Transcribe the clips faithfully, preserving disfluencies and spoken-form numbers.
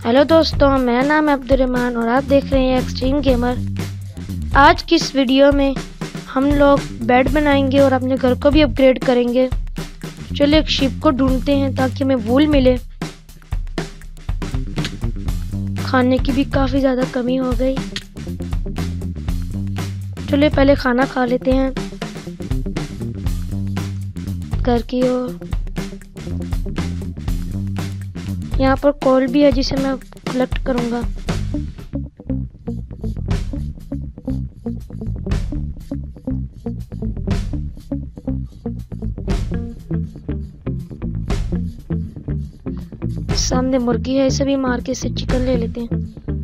Hello दोस्तों, मेरा नाम है अब्दुर्रहमान और आप देख रहे हैं एक्सट्रीम गेमर। आज की इस वीडियो में हम लोग बेड बनाएंगे और अपने घर को भी अपग्रेड करेंगे। चलिए एक शिप को ढूंढते हैं ताकि हमें वूल मिले। खाने की भी काफ़ी ज़्यादा कमी हो गई। चलिए पहले खाना खा लेते हैं घर की ओर। यहाँ पर कॉल भी है जिसे मैं कलेक्ट करूँगा। सामने मुर्गी है, इसे भी मार के इसे चिकन ले लेते हैं।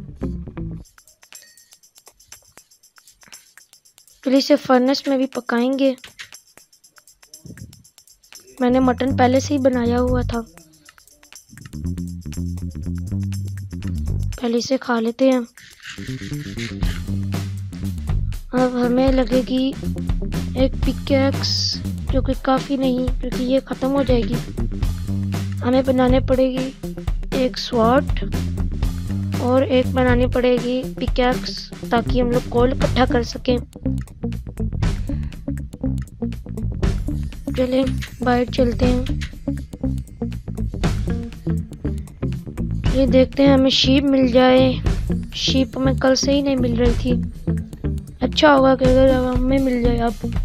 फिर इसे फर्नेस में भी पकाएंगे। मैंने मटन पहले से ही बनाया हुआ था, पहले इसे खा लेते हैं। अब हमें लगेगी एक पिकैक्स, जो कि काफ़ी नहीं क्योंकि ये ख़त्म हो जाएगी। हमें बनाने पड़ेगी एक स्वॉर्ड और एक बनानी पड़ेगी पिकैक्स ताकि हम लोग कोल इकट्ठा कर सकें। चलें बाहर चलते हैं। ये देखते हैं हमें शीप मिल जाए। शीप हमें कल से ही नहीं मिल रही थी। अच्छा होगा कि अगर हमें मिल जाए। अब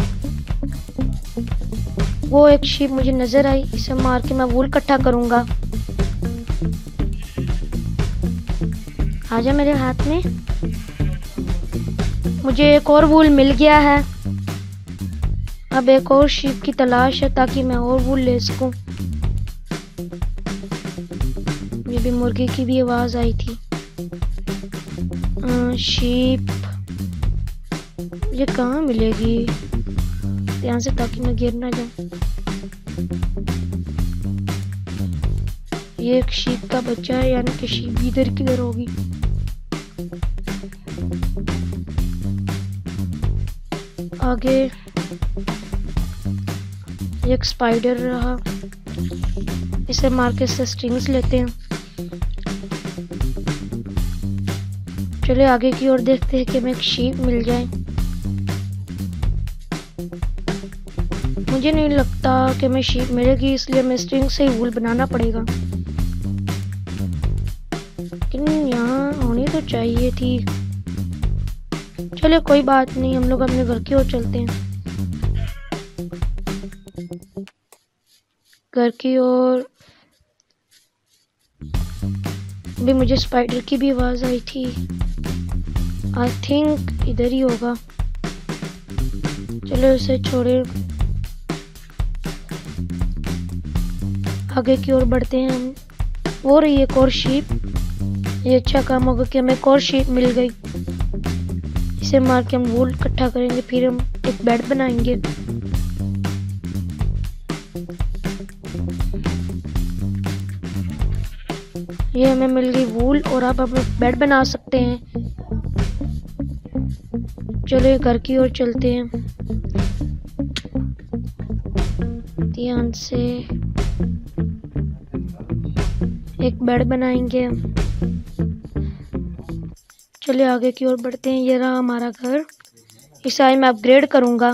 वो एक शीप मुझे नजर आई, इसे मार के मैं वूल इकट्ठा करूंगा। आजा मेरे हाथ में। मुझे एक और वूल मिल गया है। अब एक और शीप की तलाश है ताकि मैं और वूल ले सकूं। ये भी मुर्गी की भी आवाज आई थी। आ, शीप ये कहाँ मिलेगी ध्यान से ताकि मैं गिर ना जाऊं। ये एक शीप का बच्चा है, यानी कि शीप इधर किधर होगी। आगे एक स्पाइडर रहा, इसे मार के इससे स्ट्रिंग्स लेते हैं। चलिए आगे की ओर देखते हैं कि हमें एक शीप मिल जाए। मुझे नहीं लगता कि हमें शीप मिलेगी, इसलिए हमें स्ट्रिंग से ही वूल बनाना पड़ेगा। लेकिन यहाँ होनी तो चाहिए थी। चलिए कोई बात नहीं, हम लोग अपने घर की ओर चलते हैं। घर की ओर भी मुझे स्पाइडर की भी आवाज आई थी। आई थिंक इधर ही होगा। चलो उसे छोड़े, आगे की ओर बढ़ते हैं हम। हो रही एक और शीप। ये अच्छा काम होगा कि हमें एक और शीप मिल गई। इसे मार के हम वूल इकट्ठा करेंगे, फिर हम एक बेड बनाएंगे। ये हमें मिल गई वूल और अब हम बेड बना सकते हैं। चलिए घर की ओर चलते हैं। ध्यान से एक बेड बनाएंगे। चलिए आगे की ओर बढ़ते हैं। ये रहा हमारा घर, इसे आज मैं अपग्रेड करूंगा।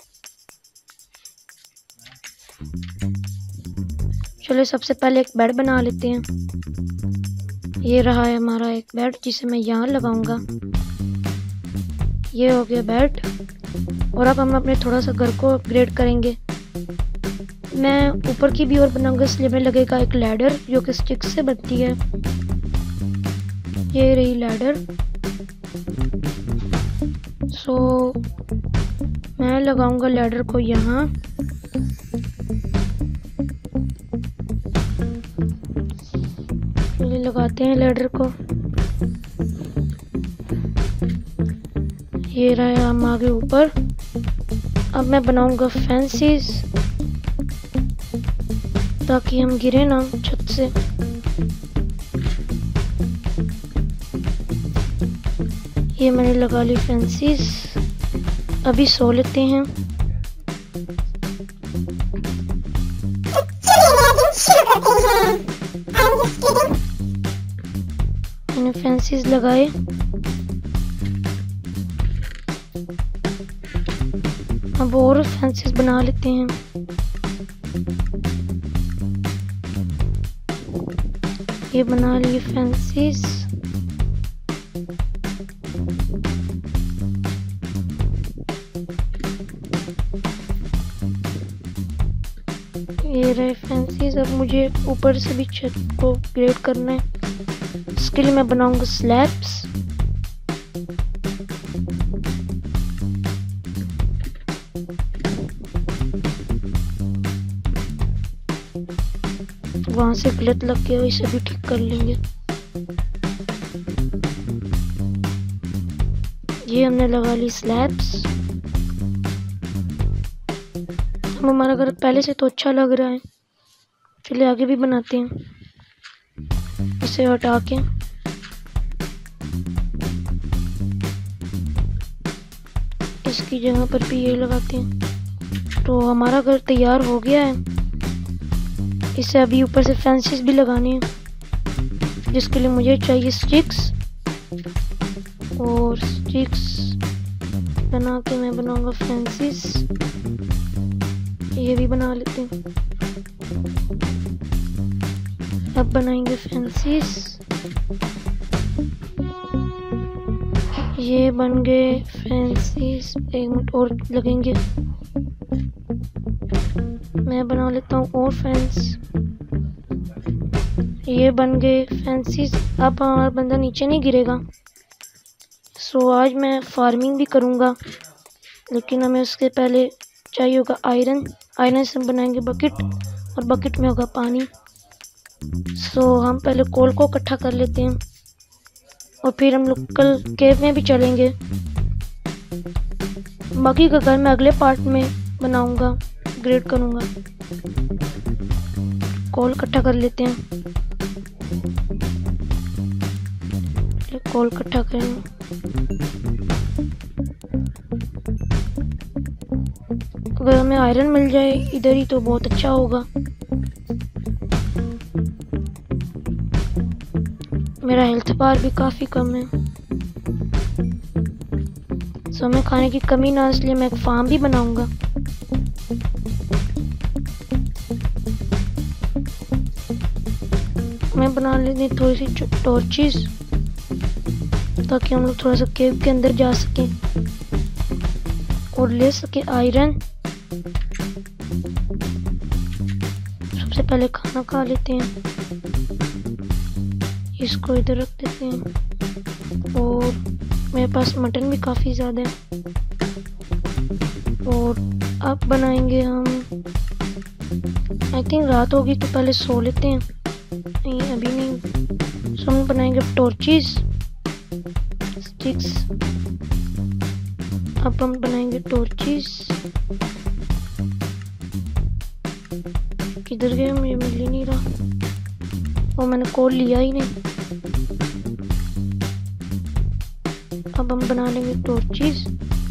चलिए सबसे पहले एक बेड बना लेते हैं। ये रहा है हमारा एक बेड जिसे मैं यहाँ लगाऊंगा। ये हो गया बेड और अब हम अपने थोड़ा सा घर को अपग्रेड करेंगे। मैं ऊपर की भी ओर बनाऊंगा, इसलिए हमें लगेगा एक लैडर जो कि स्टिक से बनती है। ये रही लैडर। सो मैं लगाऊंगा लैडर को यहाँ। चलिए लगाते हैं लैडर को। ये रहा हम आगे ऊपर। अब मैं बनाऊंगा फैंसीज ताकि हम गिरे ना छत से। ये मैंने लगा ली फैंसीज। अभी सो लेते हैं। फेंसेस लगाए। अब और फेंसेस बना लेते हैं। ये बना लिए फेंसेस। ये रहे फेंसेस। अब मुझे ऊपर से भी छत को ग्रेड करना है। इसके लिए मैं बनाऊंगा स्लैब्स। वहां से गलत लग गया, इसे भी ठीक कर लेंगे। ये हमने लगा ली स्लैब्स। हम हमारा घर पहले से तो अच्छा लग रहा है। चलिए आगे भी बनाते हैं। इसे हटा के इसकी जगह पर भी ये लगाते हैं। तो हमारा घर तैयार हो गया है। इसे अभी ऊपर से फेंसेस भी लगाने हैं, जिसके लिए मुझे चाहिए स्टिक्स। और स्टिक्स बना के मैं बनाऊंगा फेंसेस। ये भी बना लेते हैं। अब बनाएंगे फेंसेस। ये बन गए फेंसेस। एक मिनट और लगेंगे। मैं बना लेता हूँ और फेंस। ये बन गए फेंसेस। अब हमारा बंदा नीचे नहीं गिरेगा। सो आज मैं फार्मिंग भी करूँगा, लेकिन हमें उसके पहले चाहिए होगा आयरन। आयरन से हम बनाएंगे बकेट, और बकेट में होगा पानी। सो हम पहले कोल को इकट्ठा कर लेते हैं, और फिर हम लोग कल केव में भी चलेंगे। बाकी का घर मैं अगले पार्ट में बनाऊंगा, ग्रेड करूंगा। कोल इकट्ठा कर लेते हैं। कोल इकट्ठा करें। अगर हमें आयरन मिल जाए इधर ही तो बहुत अच्छा होगा। मेरा हेल्थ बार भी काफ़ी कम है, सो हमें खाने की कमी ना, इसलिए मैं एक फार्म भी बनाऊंगा। मैं बना लेती थोड़ी सी टॉर्चेस, ताकि हम लोग थोड़ा सा केव के अंदर जा सकें और ले सके आयरन। सबसे पहले खाना खा लेते हैं। इसको इधर रख देते हैं। और मेरे पास मटन भी काफ़ी ज़्यादा है। और अब बनाएंगे हम, आई थिंक रात होगी तो पहले सो लेते हैं। नहीं अभी नहीं। सो हम बनाएंगे टॉर्चेस, स्टिक्स। अब हम बनाएंगे टॉर्चेस। किधर गए, मुझे मिल ही नहीं रहा। और मैंने कोल लिया ही नहीं। अब हम बना लेंगे टॉर्चेस।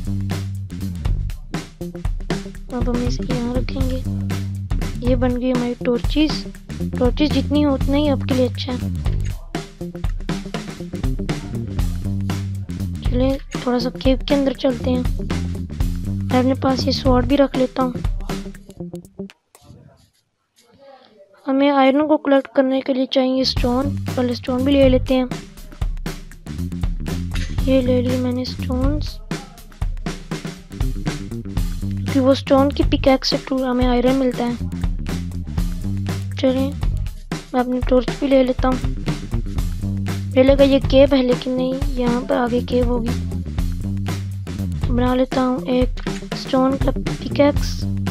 अब हम इसे यहाँ रखेंगे। ये बन गई हमारी टॉर्चेस। टॉर्चेस जितनी हो उतना ही आपके लिए अच्छा है। चलिए थोड़ा सा केव के अंदर चलते हैं। मैं अपने पास ये स्वॉर्ड भी रख लेता हूँ। हमें आयरन को कलेक्ट करने के लिए चाहिए स्टोन। पहले स्टोन भी ले लेते हैं। ये ले लिए मैंने स्टोन्स, क्योंकि वो स्टोन की पिकैक्स से टू हमें आयरन मिलता है। चलिए मैं अपनी टॉर्च भी ले लेता हूँ। मुझे लगा ये केव है, लेकिन नहीं, यहाँ पर आगे केव होगी। बना लेता हूँ एक स्टोन का पिकैक्स।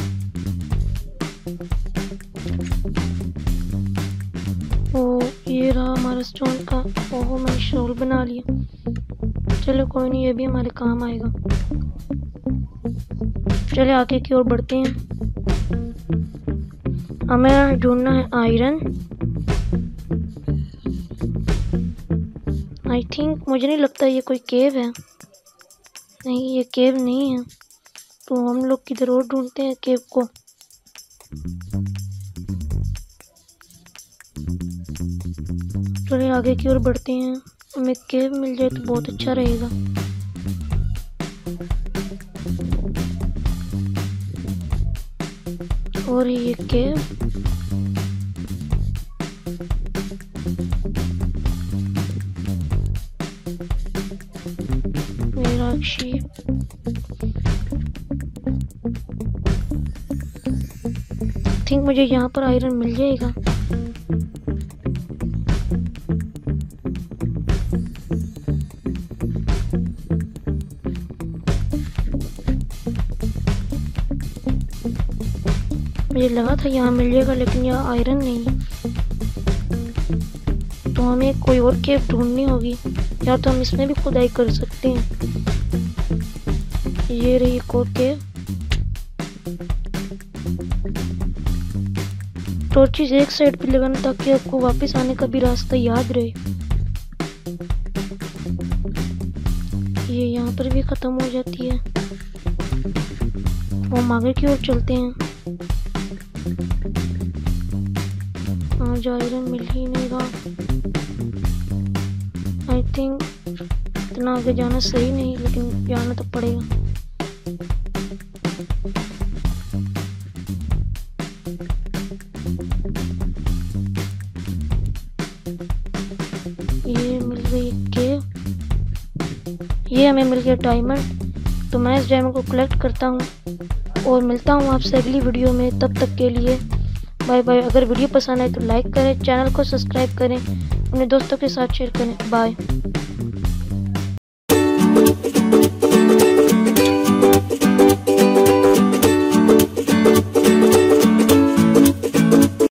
ओ ये रहा हमारा स्टोन का। ओहो मैंने शॉल बना लिया। चलो कोई नहीं, ये भी हमारे काम आएगा। चले आगे की ओर बढ़ते हैं। हमें ढूंढना है आयरन। आई थिंक, मुझे नहीं लगता ये कोई केव है। नहीं ये केव नहीं है, तो हम लोग किधर और ढूंढते हैं केव को। चलिए आगे की ओर बढ़ते हैं। हमें केव मिल जाए तो बहुत अच्छा रहेगा। और ये केव मीनाक्षी थिंक मुझे यहाँ पर आयरन मिल जाएगा। मुझे लगा था यहाँ मिल जाएगा लेकिन यहाँ आयरन नहीं है, तो हमें कोई और केव ढूंढनी होगी, या तो हम इसमें भी खुदाई कर सकते हैं। ये रही एक और केव। टॉर्चेस एक साइड पे लगाना ताकि आपको वापस आने का भी रास्ता याद रहे। ये यहाँ पर भी खत्म हो जाती है, हम आगे की ओर चलते हैं। आज आयरन मिल ही नहीं रहा। आई थिंक इतना आगे जाना सही नहीं, लेकिन जाना तो पड़ेगा। ये मिल गई केव, ये हमें मिल गया डायमंड। तो मैं इस डायमंड को कलेक्ट करता हूँ और मिलता हूँ आपसे अगली वीडियो में। तब तक के लिए बाय बाय। अगर वीडियो पसंद आए तो लाइक करें, चैनल को सब्सक्राइब करें, अपने दोस्तों के साथ शेयर करें। बाय।